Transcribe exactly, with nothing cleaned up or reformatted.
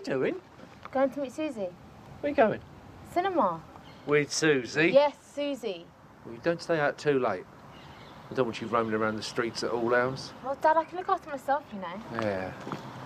doing? Going to meet Susie. Where are you going? Cinema. With Susie? Yes, Susie. Well, you don't stay out too late. I don't want you roaming around the streets at all hours. Well, Dad, I can look after myself, you know. Yeah.